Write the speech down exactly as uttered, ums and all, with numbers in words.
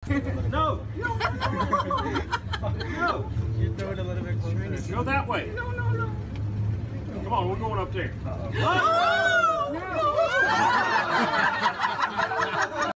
No. No, no, no. No. You throw it a little bit closer. Go that way. No, no, no. Come on, we're going up there. Uh-oh. Oh!